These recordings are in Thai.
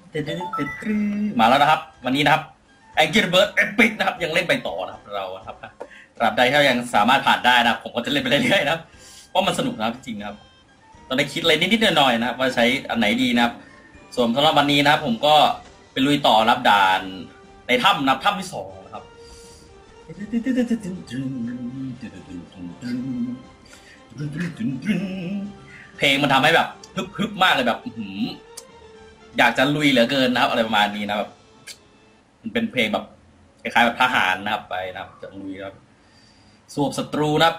มาแล้วนะครับวันนี้นะครับแองเจิลเบิร์ดเอพิกนะครับยังเล่นไปต่อนะครับเราครับตราบใดถ้ายังสามารถผ่านได้นะผมก็จะเล่นไปเรื่อยๆนะครับเพราะมันสนุกนะครับจริงๆนะครับตอนนี้คิดอะไรนิดๆหน่อยๆนะครับว่าใช้อันไหนดีนะครับส่วนสำหรับวันนี้นะครับผมก็ไปลุยต่อรับด่านในถ้ำนับถ้ำที่2นะครับเพลงมันทำให้แบบฮึบๆมากเลยแบบอยากจะลุยเหลือเกินนะครับอะไรประมาณนี้นะแบบมันเป็นเพลงแบบคล้ายๆแบบทหารนะครับไปนะครับจะลุยนะครับสวบศัตรูนะครับ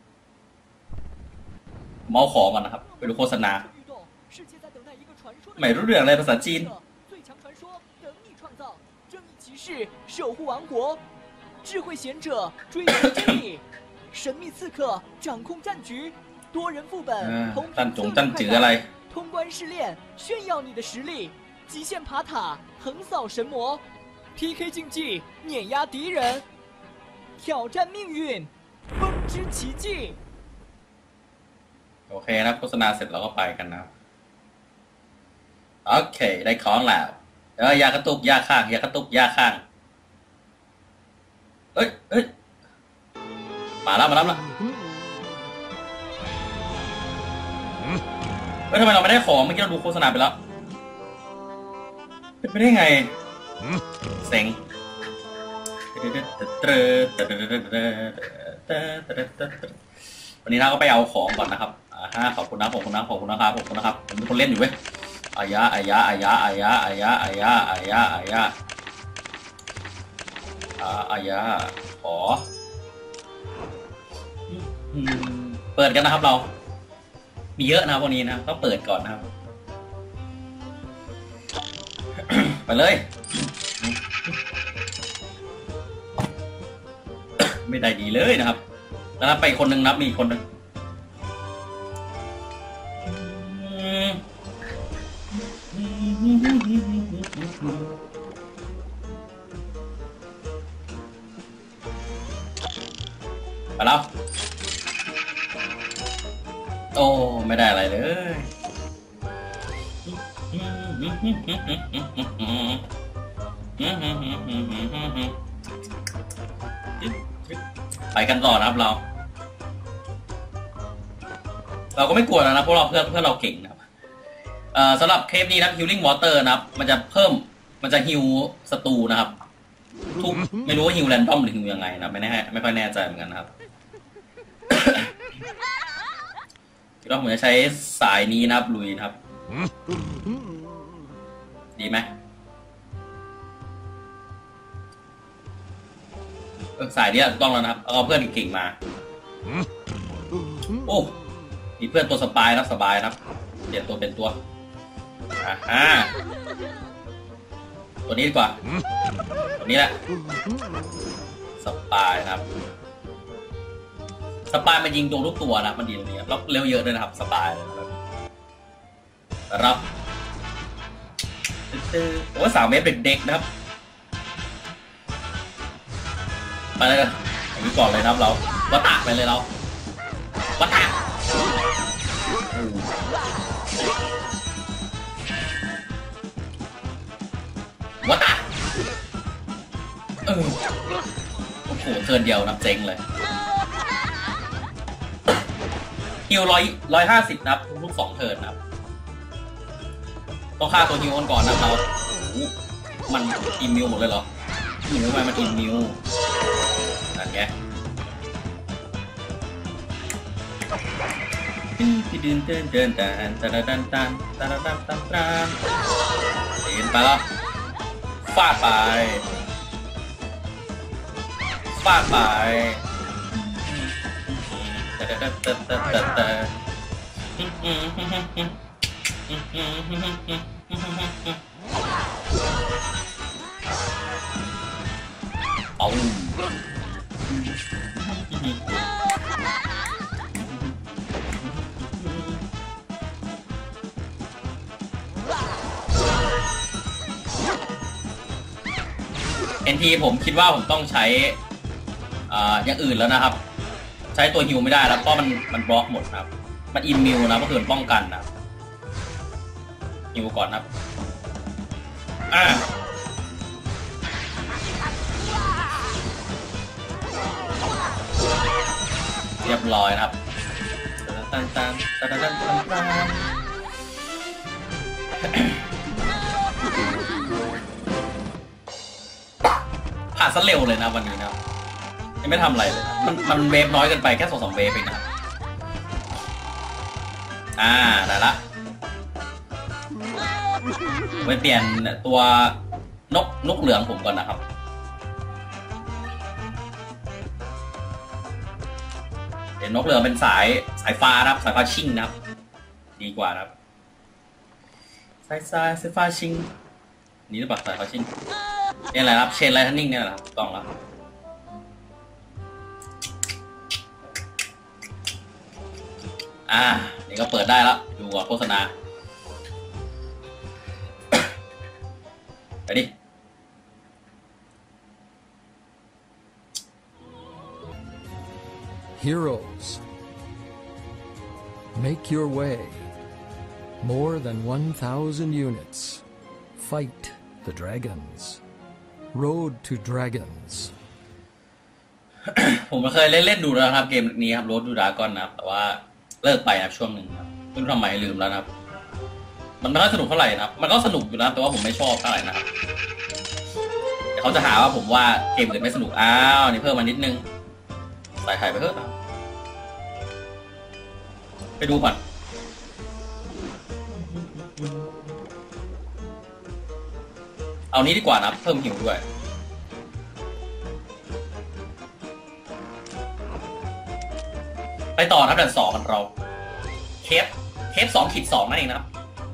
เมาของก่อนนะครับไปดูโฆษณาไม่รู้เรื่องอะไรภาษาจีน守护王国，智慧贤者追求真理，神秘刺客掌控战局，多人副本同频策略快感，通关试炼炫耀你的实力，极限爬塔横扫神魔 ，PK 竞技碾压敌人，挑战命运，风之奇迹。 โอเคนะโฆษณาเสร็จเราก็ไปกันนะโอเคได้ของแล้วยากระตุกยาข้างยากระตุกยาข้างเอ้ยมาแล้วเฮ้ยทำไมเราไม่ได้ของเมื่อกี้เราดูโฆษณาไปแล้วเป็นไปได้ไงเซ็งวันนี้เราก็ไปเอาของก่อนนะครับขอบคุณนะครับผมเป็นคนเล่นอยู่เว้ยอายะขอเปิดกันนะครับเรามีเยอะนะครับวันนี้นะต้องเปิดก่อนนะครับ ไปเลย ไม่ได้ดีเลยนะครับแล้วไปคนหนึ่งนับมีคนหนึ่งไปแล้วโอ้ไม่ได้อะไรเลยไปกันต่อนะครับเราก็ไม่กลัวแล้วนะเพราะเราเพื่อนเราเก่งนะครับสำหรับเคปนี้นะ Healing Water นะครับมันจะฮิวศัตรูนะครับทุกไม่รู้ว่าฮิวแรนดอมหรือฮิวยังไงนะไม่ค่อยแน่ใจเหมือนกันนะครับคิดว่าผมจะใช้สายนี้นะครับลุยนะครับดีไหมสายนี้ถูกต้องแล้วนะครับเอาเพื่อนเก่งมาโอ้มีเพื่อนตัวสบายนะครับสบายนะครับเปลี่ยนตัวเป็นตัวตัวนี้ดีกว่าตัวนี้แหละสปายนะครับสปายมันยิงโดนทุกตัวนะมันดีตรงนี้แล้วเร็วเยอะด้วยนะครับสปายรับโอ้3 เมตรเด็กๆนะครับไปเลยอย่างนี้ก่อนเลยนะครับเราวัตตะไปเลยเราวัตตะวัตตะโอ้โหเทิร์นเดียวนับเจ๊งเลยฮิว150นะครับทุก2เทิร์นนะครับต้องฆ่าตัวฮิวก่อนนะเรามันอิมมิวหมดเลยเหรอหรือว่ามันอิมมิวนั่นไงเดินไปแล้วฟาดไปเอาNT ผมคิดว่าผมต้องใช้อย่างอื่นแล้วนะครับใช้ตัวฮิวไม่ได้แล้วเพราะมันบล็อกหมดนะครับมันอิมมิวนะก็คือป้องกันนะฮิวก่อนครับเรียบร้อยครับตันผ่านซะเร็วเลยนะวันนี้นะยังไม่ทำอะไรเลยมันเวฟน้อยเกินไปแค่2-3เวฟเองนะครับได้ละไว้เปลี่ยนตัวนกเหลืองผมก่อนนะครับเห็นนกเหลืองเป็นสายฟ้านะครับสายฟ้าชิงนะครับดีกว่านะครับสายฟ้าชิงนี่หรือเปล่าสายฟ้าชิงนี่แหละครับเชนไลท์ทันนิ่งเนี่ยแหละถูกต้องแล้วนี่ก็เปิดได้แล้วดูก่อนโฆษณาไปดิ Heroes, make your way. More than 1,000 units. Fight the dragons. Road to Dragons. ผมเคยเล่นดูแล้วครับเกมนี้ครับ Road to Dragon นะครับแต่ว่าเลิกไปนะช่วงหนึ่งครับไม่รู้ทำไมลืมแล้วนะครับมันไม่ค่อยสนุกเท่าไหร่นะครับมันก็สนุกอยู่นะแต่ว่าผมไม่ชอบเท่าไหร่นะครับเดี๋ยวเขาจะหาว่าผมว่าเกมอื่นไม่สนุกนี่เพิ่มมานิดนึงใส่ไข่ไปเถอะไปดูก่อนเอานี้ดีกว่านะเพิ่มหิวด้วยไปต่อนะด่าน2กันเราเทป2-2นั่นเองนะครับ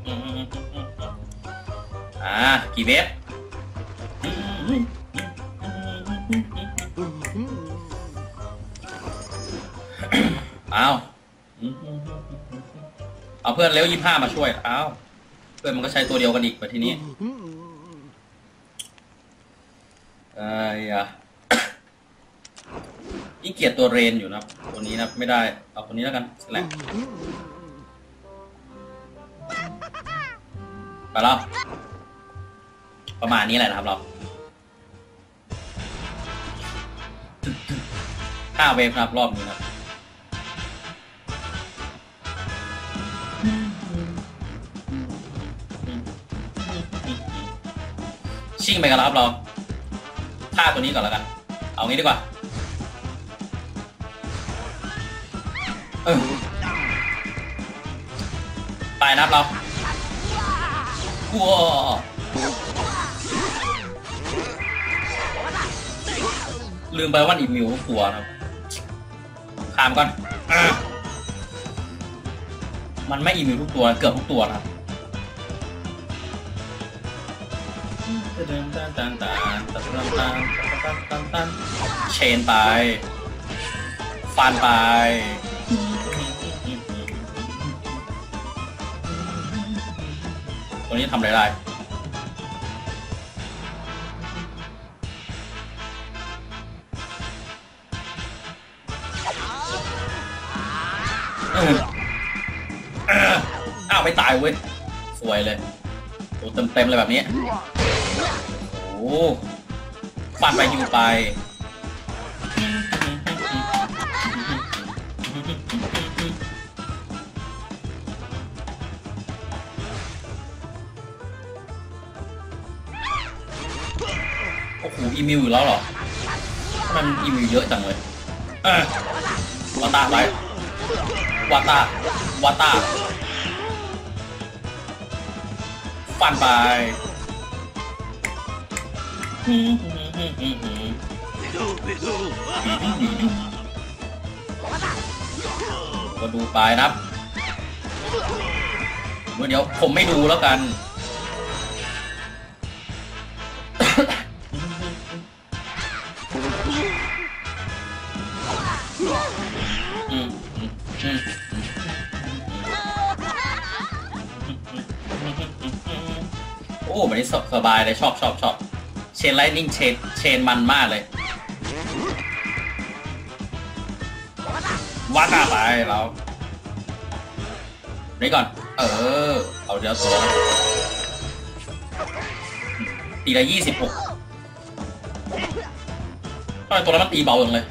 กี่เวฟเอาเพื่อนเร็ว25มาช่วยเพื่อนมันก็ใช้ตัวเดียวกันอีกไปทีนี้ยิ่งเกลียดตัวเรนอยู่นะตัวนี้นะไม่ได้เอาคนนี้แล้วกันแหละไปแล้วประมาณนี้แหละนะครับเรา5 เวฟครับรอบนี้ครับชิ่งไปกันแล้วครับเราฆ่าตัวนี้ก่อนแล้วกันเอางี้ดีกว่าตายนับเรากลัวลืมไปว่าอีมิวกลัวนะครับข้ามก่อนมันไม่อีมิวทุกตัวเกือบทุกตัวนะครับเชนไปฟันไปตัวนี้ทำอะไรได้ไม่ตายเว้ยสวยเลยโอ้เต็มเลยแบบนี้โอ้ฟันไปฮิวไปโอ้โหอีมิวอยู่แล้วเหรอทำไมมันอีมิวเยอะจังเลยวาตาไปวาตาฟันไปก็ดูไปนะครับเดี๋ยวผมไม่ดูแล้วกันโอ้แบบนี้สบายเลยชอบเชนไลท์นิ่งเชนมันมากเลยวัดไปเรานี่ก่อนเอาเดี๋ยวตัวตีได้26ทำไมตัวนั้นมันตีเบาจังเลย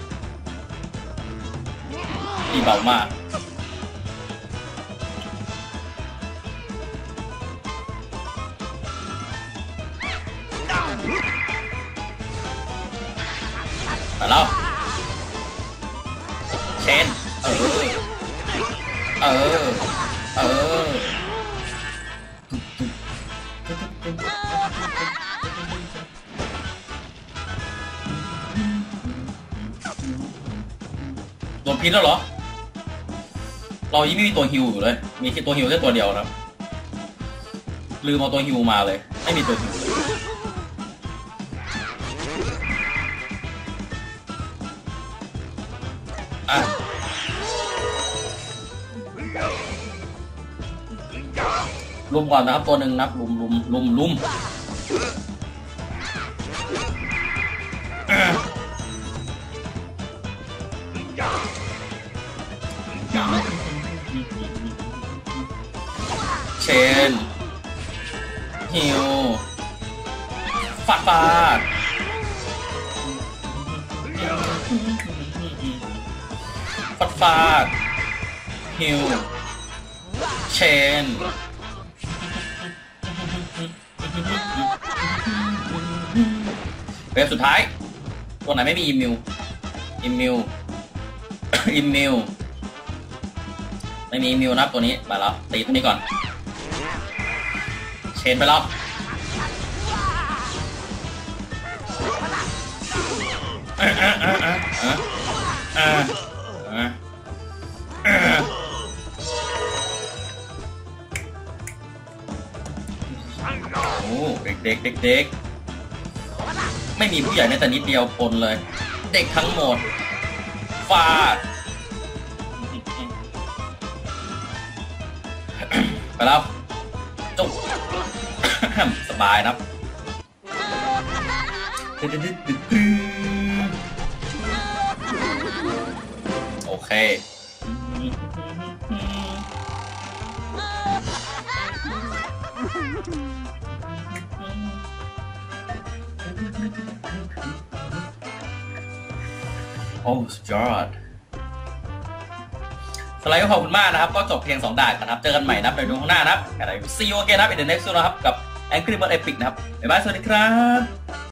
ตีเบามากมาแล้วเชนโดนพิษแล้วเหรอเรายังไม่มีตัวฮิวอยู่เลยมีแค่ตัวฮิวแค่ตัวเดียวครับลืมเอาตัวฮิวมาเลยไม่มีตัวฮิวเลยลุมก่อนนะครับตัวหนึ่งนับลุมเชนฮิวฟาดฮิวเชนเวฟสุดท้ายตัวไหนไม่มีอิมมิวไม่มีอิมมิวนะตัวนี้ไปแล้วตีตัวนี้ก่อนเชนไปแล้วโอ้เด็กไม่มีผู้ใหญ่ในแต่นิดเดียวปนเลยเด็กทั้งหมดฟาดไปแล้วจุ๊บสบายนะโอเคโอ้สุดยอดสไลด์ก็ขอบคุณมากนะครับก็จบเพียง2ด่านนะครับเจอกันใหม่นะครับในดูข้างหน้านะครับอะไรซีโอเกนะครับin the next นะครับกับ Angry Birds Epic นะครับบ๊ายบายสวัสดีครับ